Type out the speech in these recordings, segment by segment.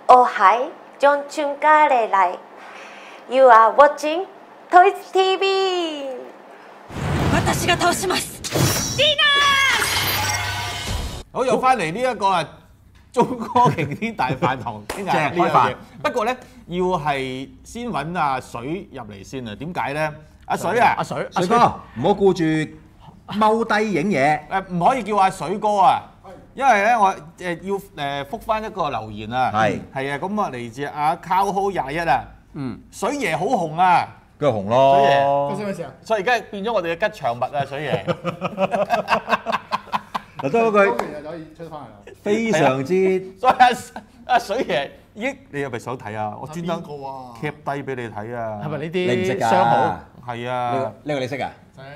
Oh hi, John Chungkarelai. You are watching Toys TV. 私が倒します。 好，又翻嚟呢一個啊，中哥擎天大飯堂傾下呢樣嘢。不過咧，要係先揾阿水入嚟先啊。點解咧？阿水啊， 水哥，唔好顧住踎低影嘢。 唔可以叫阿水哥啊，因為咧我要覆翻一個留言啊。係啊，咁啊嚟自阿 Carl 21啊。水爺好紅啊！ 佢紅咯。 水爺，發生咩事啊？所以而家變咗我哋嘅吉祥物啊，水爺。 嗱，多嗰句就可以出翻嚟啦。 非常之， 所以阿水爺，咦，你係咪想睇啊？我專登 cap 低俾你睇啊！ 係咪呢你唔識㗎？ 啲商號？ 係啊。 呢個你識㗎？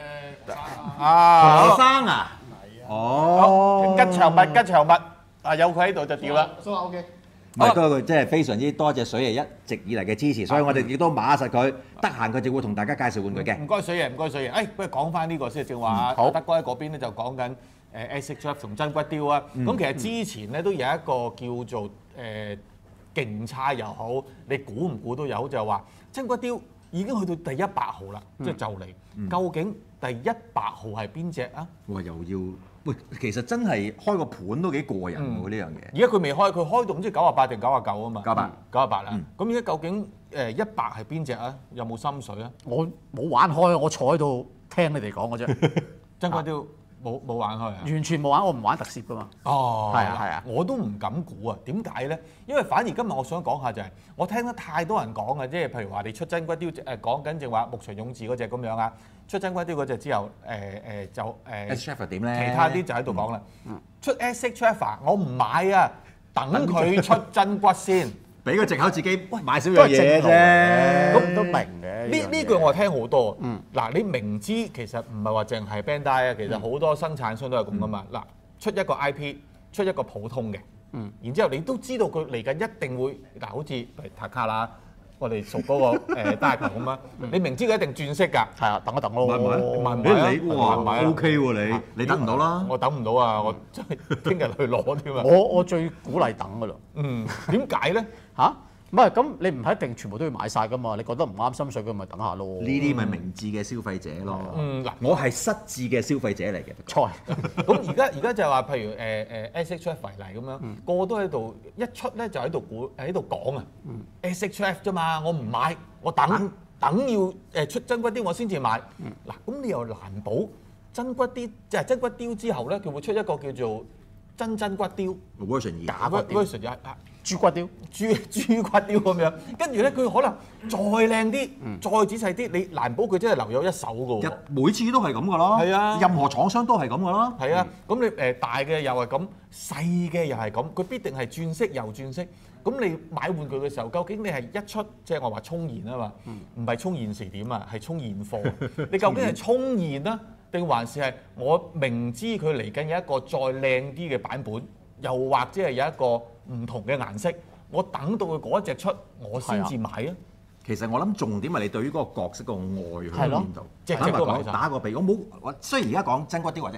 啊， 學生啊？哦， 吉祥物，吉祥物，啊有佢喺度就掂啦。 蘇話 OK。 唔係多句，即係非常之多謝水爺一直以嚟嘅支持，所以我哋亦都碼實佢，得閒佢就會同大家介紹玩具嘅。 唔該水爺，唔該水爺。誒，不如講翻呢個先，正話德哥喺嗰邊咧就講緊SHF 同真骨雕啊。咁其實之前咧都有一個叫做競猜又好，你估唔估都有，就係話真骨雕已經去到第100號啦，即係就嚟。究竟第100號係邊隻啊？ 哇！又要喂，其實真係開個盤都幾過癮喎呢樣嘢。 而家佢未開，佢開到唔知98定99啊嘛。98啦。咁而家究竟100係邊隻啊？有冇心水啊？ 我冇玩開，我坐喺度聽你哋講嘅啫。 真骨雕冇玩開啊？ 完全冇玩，我唔玩特攝噶嘛。 哦， 係啊， 我都唔敢估啊。點解咧？因為反而今日我想講下就係，我聽得太多人講啊，即係譬如話你出真骨雕講緊正話木隨勇志嗰隻咁樣啊，出真骨雕嗰隻之後就 SHF 點咧？ 其他啲就喺度講啦。出 SHF 我唔買啊，等佢出真骨先。 俾個藉口自己買少樣嘢啫， 咁都明嘅。 呢句我聽好多。嗱，你明知其實唔係話淨係 Bandai 啊，其實好多生產商都係咁噶嘛。嗱，出一個 IP，出一個普通嘅，然之後你都知道佢嚟緊一定會嗱，好似塔卡啦，我哋熟嗰個單球咁啊，你明知佢一定轉色㗎。 係啊，等一等咯。 你哇 OK 喎你等唔到啦。 我等唔到啊！我真係聽日去攞添啊！ 我最鼓勵等㗎啦。 點解咧？ 嚇？唔係咁，你唔係一定全部都要買晒㗎嘛？你覺得唔啱心水嘅咪等下咯。 呢啲咪明智嘅消費者咯。 嗱， 我係失智嘅消費者嚟嘅。 錯。 咁而家就係話，譬如SHF 為例咁樣，個個都喺度一出咧就喺度講啊。SHF 啫嘛，我唔買，我等要出真骨雕我先至買。嗱，咁你又難保真骨雕即係真骨雕之後咧，佢會出一個叫做真骨雕 version 2， 假骨雕 version 2 豬骨雕、 豬骨雕咁樣，跟住咧佢可能再靚啲、再仔細啲，你難保佢真係留有一手㗎喎。 每次都係咁㗎咯。係啊，任何廠商都係咁㗎咯。 係啊，咁你大嘅又係咁，細嘅又係咁，佢必定係轉色又轉色。咁你買玩具嘅時候，究竟你係一出即係我話衝現啊嘛，唔係衝現時點啊，係衝現貨。你究竟係衝現啊，定還是係我明知佢嚟緊有一個再靚啲嘅版本，又或者係有一個唔同嘅顏色，我等到佢嗰一隻出，我先至買啊！ 其實我諗重點係你對於嗰個角色個愛喺邊度。 即係講打個比，我雖然而家講真骨雕或者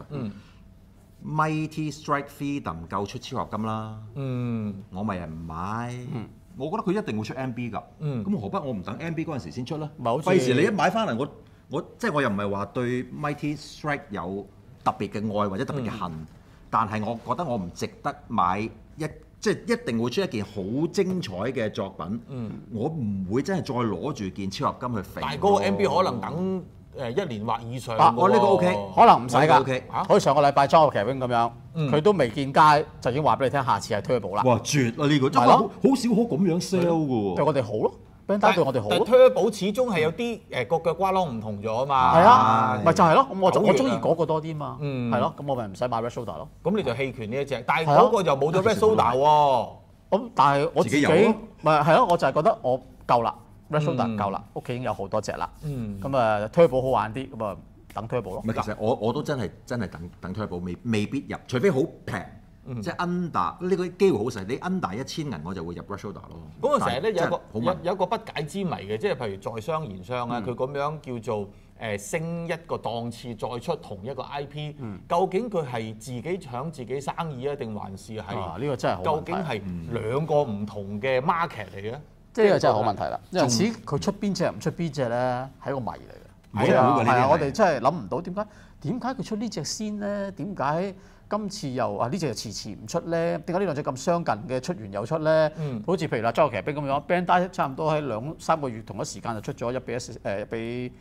SHF，Mighty Strike Freedom 夠出超合金啦。我咪人唔買。我覺得佢一定會出 MB 㗎。咁何不我唔等 MB 嗰陣時先出咧？費事你一買翻嚟，我即係我又唔係話對 Mighty Strike 有特別嘅愛或者特別嘅恨。但係我覺得我唔值得買即係一定會出一件好精彩嘅作品。我唔會真係再攞住件超合金去肥。 但係嗰個 MB 可能等1年或以上。 我呢個 OK， 可能唔使㗎。 OK， 好似上個禮拜裝個 Kevin 咁樣，佢都未見街就已經話俾你聽，下次係 Turbo 啦。 哇！絕啊呢個，真係好少可咁樣 sell 㗎喎。 對我哋好咯。Bandai 對我哋好。 但 Turbo 始終係有啲個腳瓜窿唔同咗啊嘛。 係啊，咪就係咯。咁我中意嗰個多啲嘛。係咯，咁我咪唔使買 Red Soda 咯。 咁你就棄權呢一隻，但係嗰個就冇咗 Red Soda 喎。 咁但係我自己咪係咯，我就係覺得我夠啦 ，Red Soda 夠啦，屋企已經有好多隻啦。咁啊 Turbo 好玩啲，咁啊等 Turbo 咯。 其實我都真係等 Turbo 未必入，除非好平。即係 under 呢個機會好細，你 under 1000銀我就會入 Red Soda 咯。 咁啊成日咧有個不解之謎嘅，即係譬如在商言商啊，佢咁樣叫做升一個檔次再出同一個 IP，究竟佢係自己搶自己生意啊，定還是係呢個真係好問題究竟係兩個唔同嘅 market 嚟嘅？ 即係呢個真係好問題啦。有陣時佢出邊隻唔出邊隻咧，係一個謎嚟嘅。係啊，我哋真係諗唔到點解佢出呢隻先咧？點解今次又呢隻又遲遲唔出咧？點解呢兩隻咁相近嘅出完又出咧？好似譬如啦，周遊騎兵咁樣 ，Bandai 差唔多喺2-3個月同一時間就出咗1比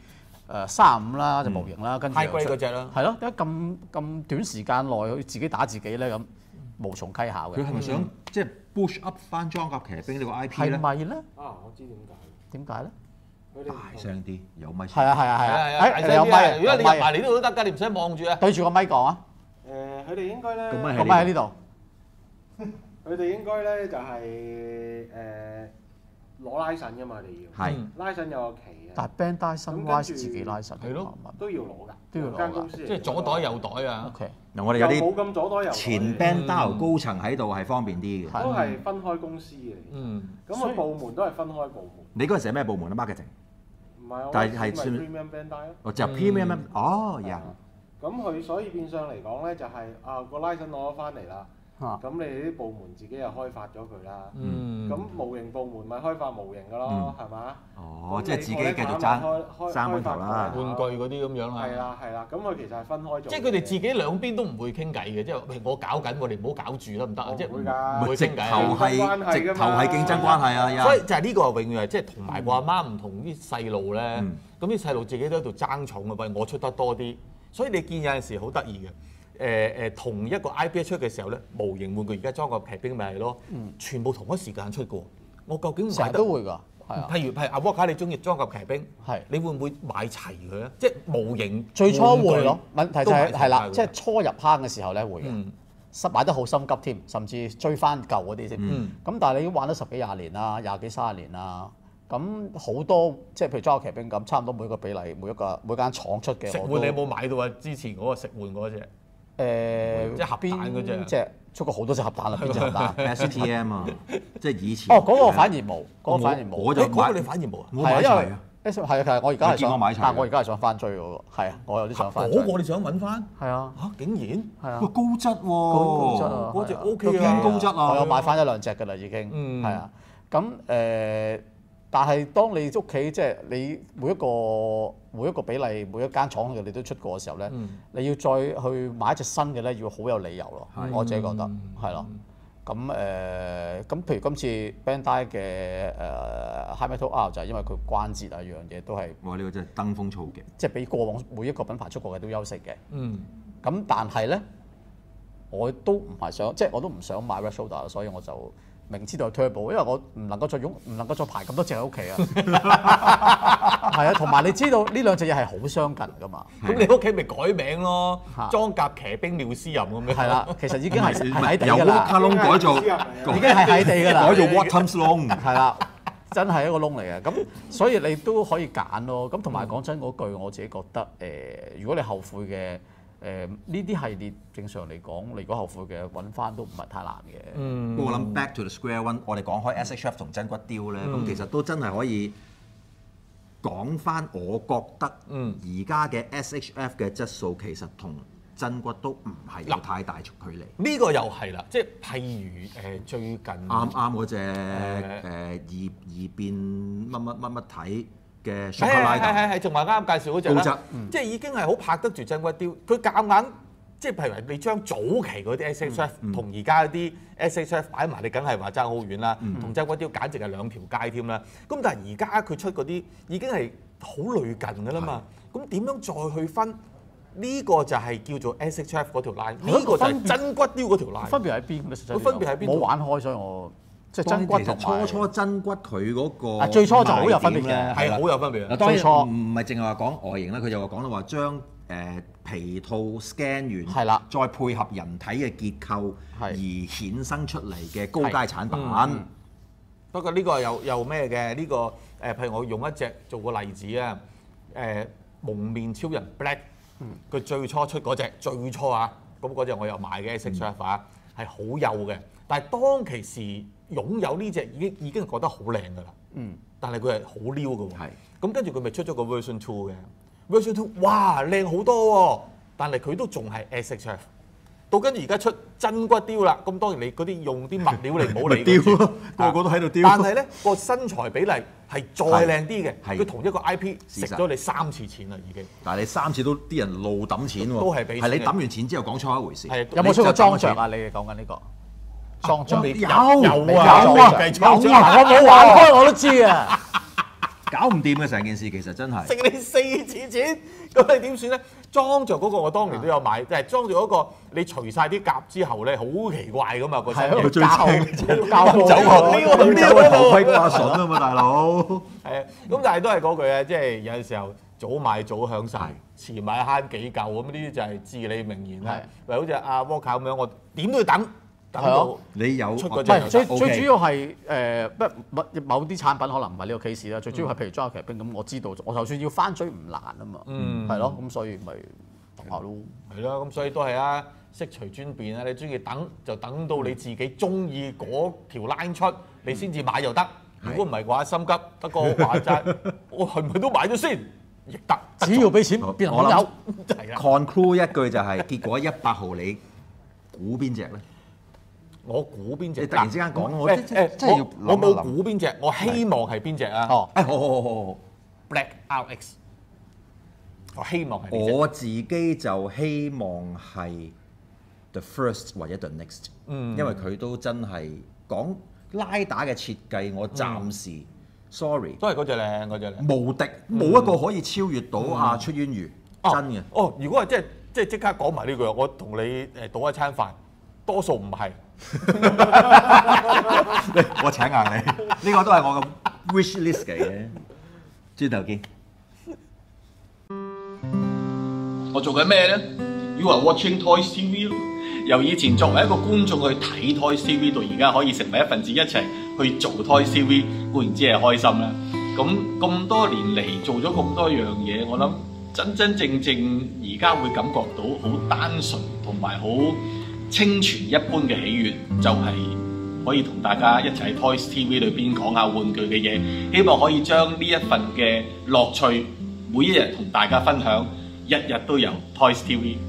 35啦，隻模型啦，跟住太貴嗰隻啦。 係咯，點解咁短時間內佢自己打自己咧？咁無從稽考嘅。 佢係咪想即係 push up 翻裝甲騎兵呢個 IP 咧？ 係咪咧？ 我知點解。 點解咧？ 大聲啲，有咪？ 係啊， 你有咪？如果你入埋嚟呢度都得㗎，你唔使望住啊。 對住個咪講啊！ 佢哋應該咧， 個咪喺呢度。 佢哋應該咧就係攞拉神㗎嘛，你要。係。拉神有個期啊。 但係 Bandai Sunrise 自己拉神。 係咯。 都要攞㗎。 都要攞間公司。 即係左袋右袋啊。 OK。 嗱，我哋有冇咁左袋右袋。 前 Bandai 高層喺度係方便啲嘅。 都係分開公司嘅。咁個部門都係分開部門。 你嗰陣時係咩部門啊 ？Marketing。 唔係， 但係算 Premium Bandai 咯。 哦，就 Premium 哦，呀。 咁佢所以變相嚟講咧，就係個拉神攞咗翻嚟啦。咁你哋啲部門自己又開發咗佢啦。咁模型部門咪開發模型㗎咯，係嘛？ 哦，即係自己繼續爭風頭啦。 玩具嗰啲咁樣啦。 係啦，咁佢其實係分開咗。 即係佢哋自己兩邊都唔會傾偈嘅，即係我搞緊，我哋唔好搞住得唔得啊？即係唔會傾偈。 直頭係競爭關係啊！ 所以就係呢個永遠係即係同埋個阿媽唔同啲細路咧，咁啲細路自己都喺度爭寵啊！喂，我出得多啲，所以你見有陣時好得意嘅。同一個 IP 出嘅時候咧，模型玩具而家裝個騎兵咪係咯，全部同一時間出嘅喎。我究竟買得都會㗎，係啊。 譬如阿 Walker 你中意裝個騎兵，係你會唔會買齊佢咧？即係模型最初會咯，問題就係啦，即係初入坑嘅時候咧會嘅，買得好心急添，甚至追翻舊嗰啲先。咁但係你已經玩咗10幾20年啦，20幾30年啦。咁好多即係譬如裝個騎兵咁，差唔多每個比例，每間廠出嘅。 食玩你有冇買到啊？之前嗰個食玩嗰隻？即係核彈嗰隻， 出過好多隻核彈啦，邊隻核彈 ？STM 啊，即係以前。 哦，嗰個反而冇，嗰個反而冇。 我就嗰個你反而冇啊？ 我買齊啊。 係我而家係想，但我而家係想翻追嗰個，係啊，我有啲想翻。 嗰個你想揾翻？ 係啊。 嚇！竟然係啊。 高質喎。 高質啊！ 嗰隻 OK 啊。 偏高質啊！ 我有買翻1-2隻㗎啦，已經。係啊。咁但係當你屋企即係你每一個比例，每一間廠嘅你都出過嘅時候咧，你要再去買一隻新嘅咧，要好有理由咯。我自己覺得係咯。咁譬如今次 Bandai 嘅High Metal R 就係因為佢關節啊樣嘢都係。 哇！呢個真係登峰造極。即係比過往每一個品牌出過嘅都優勝嘅。咁但係咧，我都唔係想，即係我都唔想買 Red Shoulder，所以我就。明知道有 turbo，因為我唔能夠再排咁多隻喺屋企啊。係啊，同埋你知道呢兩隻嘢係好相近㗎嘛。 咁你屋企咪改名咯，裝甲騎兵廖思淫咁樣。 係啦，其實已經係喺地㗎啦。 由 Walker 窿改做， 已經係喺地㗎啦。 改做 Wattums 窿。 係啦，真係一個窿嚟嘅。咁所以你都可以揀咯。咁同埋講真嗰句，我自己覺得如果你後悔嘅。呢啲系列正常嚟講，你如果後悔嘅揾翻都唔係太難嘅。 不過我諗 back to the square one，我哋講開 SHF 同真骨雕咧，咁其實都真係可以講翻。我覺得而家嘅 SHF 嘅質素其實同真骨都唔係有太大距離。 呢個又係啦，即係譬如最近啱嗰隻異變乜體。嘅 Shocker Rider 係，仲話啱介紹嗰隻啦，即係已經係好拍得住真骨雕。佢夾硬，即係譬如你將早期嗰啲 SHF 同而家啲 SHF 擺埋，你梗係話爭好遠啦。同真骨雕簡直係兩條街添啦。咁但係而家佢出嗰啲已經係好類近㗎啦嘛。咁點樣再去分？呢個就係叫做 SHF 嗰條 line，呢個就係真骨雕嗰條 line。 分別喺邊？ 佢分別喺邊？ 冇玩開，所以我。即係真骨同埋初真骨佢嗰個最初就好有分別嘅， 係好有分別嘅。 當然唔係淨係話講外形啦，佢就話講到話將皮套 scan 完， 係啦， 再配合人體嘅結構而衍生出嚟嘅高階產品。 不過呢個又咩嘅？呢個譬如我用一隻做個例子啊，蒙面超人 Black，佢最初出嗰隻最初啊，咁嗰隻我有買嘅 SHF 啊，係好幼嘅，但係當其時。擁有呢隻已經覺得好靚㗎啦，但係佢係好撩㗎喎。咁跟住佢咪出咗個 version 2嘅 Version 2，哇靚好多喎，但係佢都仲係 SHF。到跟住而家出真骨雕啦，咁當然你嗰啲用啲物料嚟冇理雕，個個都喺度雕。 但係咧個身材比例係再靚啲嘅，佢同一個 IP 食咗你3次錢啦已經。 但係你3次都啲人怒抌錢喎， 都係俾錢。 係你抌完錢之後講錯一回事。 有冇出過裝着啊？你哋講緊呢個裝着？ 有啊，我冇玩開我都知啊。 搞唔掂嘅成件事其實真係食你4次錢，咁你點算咧？裝着嗰個我當年都有買，但係裝着嗰個你除晒啲甲之後咧，好奇怪噶嘛個身佢最正教走頭盔掛筍啊嘛，大佬。 係啊，咁但係都係嗰句啊，即係有陣時候早買早享受，遲買慳幾嚿咁，呢啲就係至理名言啦。喂，好似阿沃卡咁樣，我點都要等到你有出嗰隻。最主要係某啲產品可能唔係呢個 case 啦。最主要係譬如裝甲騎兵咁，我知道我就算要翻追唔難啊嘛。係咯，咁所以咪等下咯。 係咯，咁所以都係啊，悉隨尊便啊！你中意等就等到你自己中意嗰條 line 出，你先至買就得。如果唔係嘅話，心急得個話齋，我係咪都買咗先？亦得， 只要俾錢，邊人都有。 conclude 一句就係結果100號你估邊隻咧？ 我估邊隻？ 你突然之間講，我真係要我冇估邊隻，我希望係邊隻啊？ 哦，好 Black RX， 我希望係邊隻？ 我自己就希望係 The First 或者 The Next， 因為佢都真係講拉打嘅設計，我暫時 sorry 都係嗰隻靚，嗰隻靚無敵，冇一個可以超越到阿出淵魚，真嘅。 哦，如果係即刻講埋呢句，我同你賭一餐飯，多數唔係。 我請硬你，呢個都係我嘅 wish list 嚟嘅。轉頭見。 我做緊咩咧 ？You are watching Toys TV 咯。由以前作為一個觀眾去睇 Toys TV，到而家可以成為一份子一齊去做 Toys TV，固然之係開心啦。咁多年嚟做咗咁多樣嘢，我諗真正而家會感覺到好單純同埋好清泉一般嘅喜悅，就係可以同大家一齊喺 Toys TV 裏邊講下玩具嘅嘢，希望可以將呢一份嘅樂趣每一日同大家分享，日日都有 Toys TV。